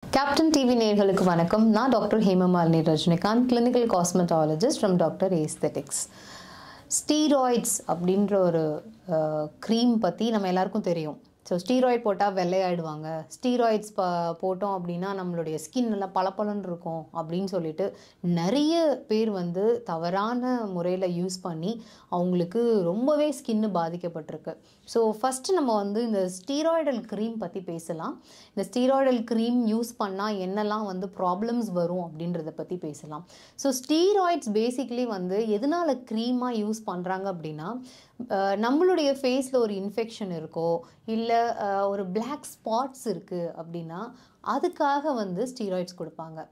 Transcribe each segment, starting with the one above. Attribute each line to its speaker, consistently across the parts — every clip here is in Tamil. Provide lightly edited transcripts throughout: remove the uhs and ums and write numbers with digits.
Speaker 1: கேப்டன் டிவி நேயர்களுக்கு வணக்கம். நான் doctor Hemamalini Rajinikanth, clinical cosmetologist from doctor aesthetics. Steroids அப்படின்ற ஒரு க்ரீம் பற்றி நம்ம எல்லாருக்கும் தெரியும். ஸோ ஸ்டீராய்ட் போட்டால் வெள்ளையாயிடுவாங்க, ஸ்டீராய்ட்ஸ் போட்டோம் அப்படின்னா நம்மளுடைய ஸ்கின் நல்லா பளபளன்னு இருக்கும் அப்படின்னு சொல்லிட்டு நிறைய பேர் தவறான முறையில் யூஸ் பண்ணி அவங்களுக்கு ரொம்பவே ஸ்கின்னு பாதிக்கப்பட்டிருக்கு. ஸோ ஃபஸ்ட்டு நம்ம இந்த ஸ்டீராய்டல் க்ரீம் பற்றி பேசலாம். இந்த ஸ்டீராய்டல் க்ரீம் யூஸ் பண்ணால் என்னெல்லாம் ப்ராப்ளம்ஸ் வரும் அப்படின்றத பற்றி பேசலாம். ஸோ ஸ்டீராய்ட்ஸ் பேசிக்லி எதனால் க்ரீமாக யூஸ் பண்ணுறாங்க அப்படின்னா, நம்மளுடைய ஃபேஸில் ஒரு இன்ஃபெக்ஷன் இருக்கோ இல்லை ஒரு பிளாக் ஸ்பாட்ஸ் இருக்குது அப்படின்னா அதுக்காக ஸ்டீராய்ட்ஸ் கொடுப்பாங்க.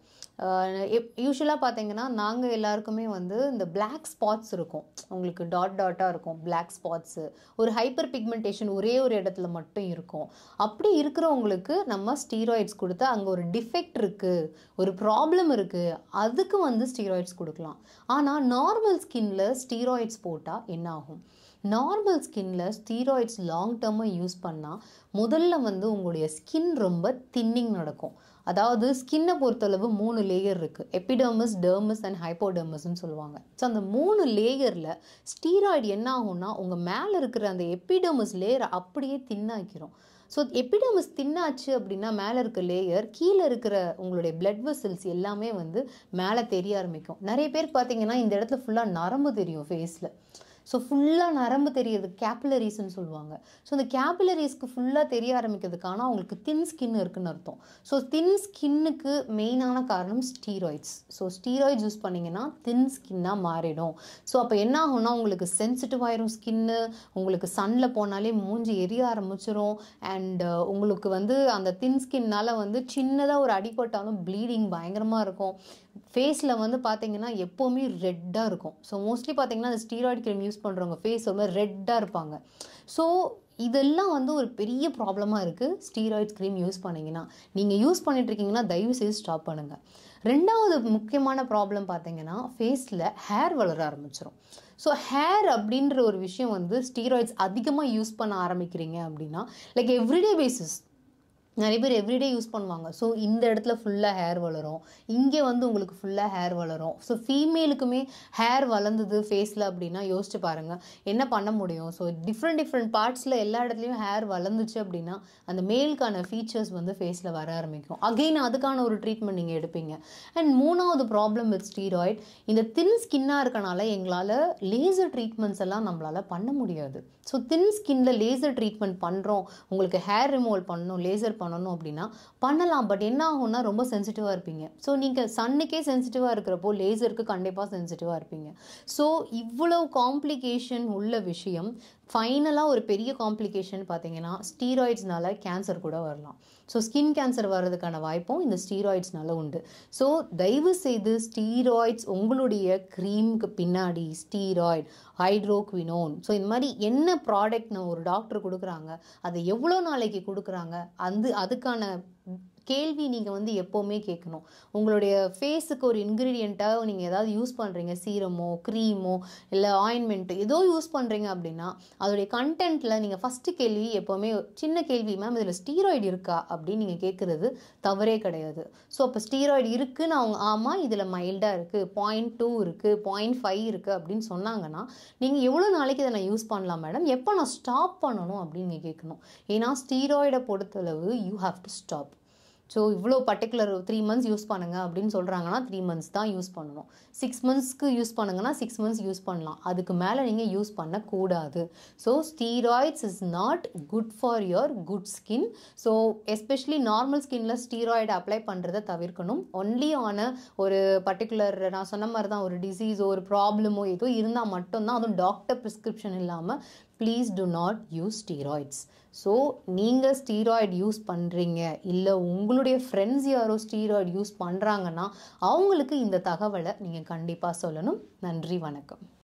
Speaker 1: யூஸ்வலாக பார்த்தீங்கன்னா நாங்கள் எல்லாருக்குமே இந்த பிளாக் ஸ்பாட்ஸ் இருக்கும், உங்களுக்கு டாட்டாக இருக்கும் பிளாக் ஸ்பாட்ஸு, ஒரு ஹைப்பர் பிக்மெண்டேஷன் ஒரே ஒரு இடத்துல மட்டும் இருக்கும். அப்படி இருக்கிறவங்களுக்கு நம்ம ஸ்டீராய்ட்ஸ் கொடுத்தா அங்கே ஒரு டிஃபெக்ட் இருக்குது, ஒரு ப்ராப்ளம் இருக்குது, அதுக்கு ஸ்டீராய்ட்ஸ் கொடுக்கலாம். ஆனால் நார்மல் ஸ்கின்ல ஸ்டீராய்ட்ஸ் போட்டால் என்ன ஆகும்? நார்மல் ஸ்கின்ல ஸ்டீராய்ட்ஸ் லாங் டேர்மாக யூஸ் பண்ணால் முதல்ல உங்களுடைய ஸ்கின் ரொம்ப தின்னிங் நடக்கும். அதாவது ஸ்கின்னை பொறுத்தளவு 3 லேயர் இருக்குது, எபிடர்மிஸ், டெர்மிஸ் அண்ட் ஹைப்போடெர்மிஸ்ன்னு சொல்லுவாங்க. ஸோ அந்த 3 லேயரில் ஸ்டீராய்டு என்ன ஆகும்னா உங்கள் மேலே இருக்கிற அந்த எபிடர்மிஸ் லேயரை அப்படியே தின்னாக்கிரும். ஸோ எபிடர்மிஸ் தின்னாச்சு அப்படின்னா மேலே இருக்க லேயர், கீழே இருக்கிற உங்களுடைய பிளட் வெசல்ஸ் எல்லாமே மேலே தெரிய ஆரம்பிக்கும். நிறைய பேர் பார்த்தீங்கன்னா இந்த இடத்துல ஃபுல்லாக நரம்பு தெரியும் ஃபேஸில். ஸோ ஃபுல்லாக நரம்பு தெரியுது, கேபிலரிஸ்ன்னு சொல்லுவாங்க. ஸோ இந்த கேபிலரிஸ்க்கு ஃபுல்லாக தெரிய ஆரம்பிக்கிறதுக்கான அவங்களுக்கு தின் ஸ்கின் இருக்குன்னு அர்த்தம். ஸோ தின் ஸ்கின்னுக்கு மெயினான காரணம் ஸ்டீராய்ட்ஸ். ஸோ ஸ்டீராய்ட்ஸ் யூஸ் பண்ணிங்கன்னா தின் ஸ்கின்னாக மாறிடும். ஸோ அப்போ என்ன ஆகும்னா உங்களுக்கு சென்சிட்டிவ் ஆயிரும் ஸ்கின்னு, உங்களுக்கு சன்னில் போனாலே மூஞ்சி எரிய ஆரம்பிச்சிரும். அண்ட் உங்களுக்கு அந்த தின் ஸ்கின்னால் சின்னதாக ஒரு அடிபட்டாலும் ப்ளீடிங் பயங்கரமாக இருக்கும். ஃபேஸில் பார்த்தீங்கன்னா எப்போவுமே ரெட்டாக இருக்கும். ஸோ மோஸ்ட்லி பார்த்தீங்கன்னா அந்த ஸ்டீராய்டு க்ரீம் யூஸ் பண்ணுறவங்க ஃபேஸ் ரெட்டாக இருப்பாங்க. ஸோ இதெல்லாம் ஒரு பெரிய ப்ராப்ளமாக இருக்குது. ஸ்டீராய்ட்ஸ் க்ரீம் யூஸ் பண்ணிங்கன்னா, நீங்கள் யூஸ் பண்ணிட்டுருக்கீங்கன்னா தயவு செய்து ஸ்டாப் பண்ணுங்கள். ரெண்டாவது முக்கியமான ப்ராப்ளம் பார்த்தீங்கன்னா ஃபேஸில் ஹேர் வளர ஆரம்பிச்சிடும். ஸோ ஹேர் அப்படின்ற ஒரு விஷயம் ஸ்டீராய்ட்ஸ் அதிகமாக யூஸ் பண்ண ஆரம்பிக்கிறீங்க அப்படின்னா, லைக் எவ்ரிடே பேசிஸ் நிறைய பேர் எவ்ரிடே யூஸ் பண்ணுவாங்க. ஸோ இந்த இடத்துல ஃபுல்லாக ஹேர் வளரும், இங்கே உங்களுக்கு ஃபுல்லாக ஹேர் வளரும். ஸோ ஃபீமேலுக்குமே ஹேர் வளர்ந்தது ஃபேஸில் அப்படின்னா யோசிச்சு பாருங்கள் என்ன பண்ண முடியும். ஸோ டிஃப்ரெண்ட் பார்ட்ஸில் எல்லா இடத்துலையும் ஹேர் வளர்ந்துச்சு அப்படின்னா அந்த மேலுக்கான ஃபீச்சர்ஸ் ஃபேஸில் வர ஆரம்பிக்கும். அகெயின் அதுக்கான ஒரு ட்ரீட்மெண்ட் நீங்கள் எடுப்பீங்க. அண்ட் மூணாவது ப்ராப்ளம் வித் ஸ்டீராய்ட், இந்த தின் ஸ்கின்னாக இருக்கனால எங்களால் லேசர் ட்ரீட்மெண்ட்ஸ் எல்லாம் நம்மளால் பண்ண முடியாது. ஸோ தின் ஸ்கின்ல லேசர் ட்ரீட்மெண்ட் பண்ணுறோம், உங்களுக்கு ஹேர் ரிமூவல் பண்ணணும், லேசர் பண்ணணும் அப்படின்னா பண்ணலாம். பட் என்ன ஆகும்னா ரொம்ப சென்சிட்டிவாக இருப்பீங்க. ஸோ நீங்கள் சன்னுக்கே சென்சிட்டிவாக இருக்கிறப்போ லேசருக்கு கண்டிப்பாக சென்சிட்டிவாக இருப்பீங்க. ஸோ இவ்வளோ காம்ப்ளிகேஷன் உள்ள விஷயம், ஃபைனலாக ஒரு பெரிய காம்ப்ளிகேஷன் பார்த்தீங்கன்னா ஸ்டீராய்ட்ஸ்னால கேன்சர் கூட வரலாம். ஸோ ஸ்கின் கேன்சர் வர்றதுக்கான வாய்ப்பும் இந்த ஸ்டீராய்ட்ஸ்னால உண்டு. ஸோ தயவு செய்து ஸ்டீராய்ட்ஸ் உங்களுடைய க்ரீமுக்கு பின்னாடி ஸ்டீராய்டு, ஹைட்ரோக்வினோன், ஸோ இந்த மாதிரி என்ன ப்ராடக்ட்னு ஒரு டாக்டர் கொடுக்குறாங்க, அதை எவ்வளோ நாளைக்கு கொடுக்குறாங்க, அதுக்கான கேள்வி நீங்கள் எப்போவுமே கேட்கணும். உங்களுடைய ஃபேஸுக்கு ஒரு இன்க்ரீடியண்ட்டாக நீங்கள் ஏதாவது யூஸ் பண்ணுறீங்க, சீரமோ க்ரீமோ இல்லை ஆயின்மெண்ட்டு ஏதோ யூஸ் பண்ணுறீங்க அப்படின்னா அதோடைய கண்டென்ட்டில் நீங்கள் ஃபஸ்ட்டு கேள்வி எப்போவுமே சின்ன கேள்வி, மேம் இதில் ஸ்டீராய்டு இருக்கா அப்படின்னு நீங்கள் கேட்குறது தவறே கிடையாது. ஸோ அப்போ ஸ்டீராய்டு இருக்குன்னு அவங்க ஆமாம் இதில் மைல்டாக இருக்குது, 0.2 இருக்குது, 0.5 இருக்குது அப்படின்னு சொன்னாங்கன்னா நீங்கள் எவ்வளோ நாளைக்கு இதை நான் யூஸ் பண்ணலாம் மேடம், எப்போ நான் ஸ்டாப் பண்ணணும் அப்படின்னு நீங்கள் கேட்கணும். ஏன்னா ஸ்டீராய்டை பொறுத்தளவு you have to stop. So இவ்வளோ பர்டிகுலர் 3 months யூஸ் பண்ணுங்கள் அப்படின்னு சொல்கிறாங்கன்னா 3 months தான் யூஸ் பண்ணணும். 6 monthsக்கு யூஸ் பண்ணுங்கன்னா 6 months யூஸ் பண்ணலாம், அதுக்கு மேலே நீங்கள் யூஸ் பண்ணக்கூடாது. So steroids is not good for your good skin. So especially normal ஸ்கின்னில் ஸ்டீராய்டு அப்ளை பண்ணுறதை தவிர்க்கணும். ஒன்லி ஆன ஒரு பர்டிகுலர் நான் சொன்ன மாதிரி தான் ஒரு டிசீஸோ ஒரு ப்ராப்ளமோ ஏதோ இருந்தால் மட்டும்தான், அதுவும் டாக்டர் ப்ரிஸ்கிரிப்ஷன் இல்லாமல் please do not use steroids. So நீங்கள் ஸ்டீராய்டு யூஸ் பண்ணுறீங்க இல்லை உங்களுடைய ஃப்ரெண்ட்ஸ் யாரோ ஸ்டீராய்டு யூஸ் பண்ணுறாங்கன்னா அவங்களுக்கு இந்த தகவலை நீங்கள் கண்டிப்பாக சொல்லணும். நன்றி, வணக்கம்.